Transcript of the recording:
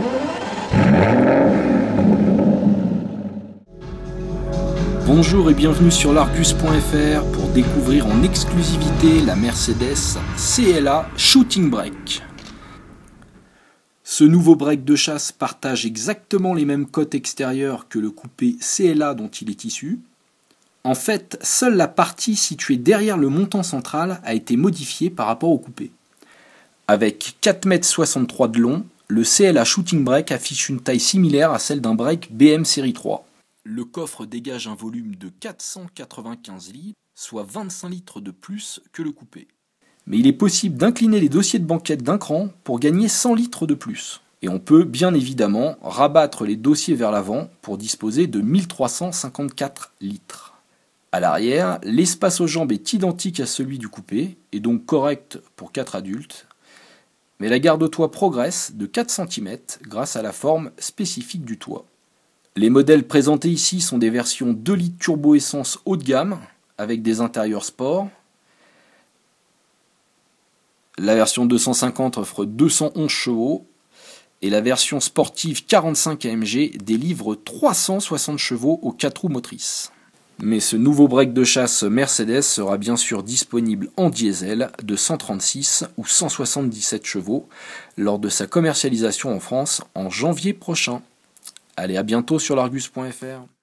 Bonjour et bienvenue sur l'Argus.fr pour découvrir en exclusivité la Mercedes CLA Shooting Brake. Ce nouveau break de chasse partage exactement les mêmes côtes extérieures que le coupé CLA dont il est issu. En fait, seule la partie située derrière le montant central a été modifiée par rapport au coupé. Avec 4,63 m de long, le CLA Shooting Brake affiche une taille similaire à celle d'un break BM Série 3. Le coffre dégage un volume de 495 litres, soit 25 litres de plus que le coupé. Mais il est possible d'incliner les dossiers de banquette d'un cran pour gagner 100 litres de plus. Et on peut bien évidemment rabattre les dossiers vers l'avant pour disposer de 1354 litres. À l'arrière, l'espace aux jambes est identique à celui du coupé, et donc correct pour 4 adultes. Mais la garde-toit progresse de 4 cm grâce à la forme spécifique du toit. Les modèles présentés ici sont des versions 2 litres turbo essence haut de gamme avec des intérieurs sport. La version 250 offre 211 chevaux et la version sportive 45 AMG délivre 360 chevaux aux 4 roues motrices. Mais ce nouveau break de chasse Mercedes sera bien sûr disponible en diesel de 136 ou 177 chevaux lors de sa commercialisation en France en janvier prochain. Allez, à bientôt sur l'Argus.fr.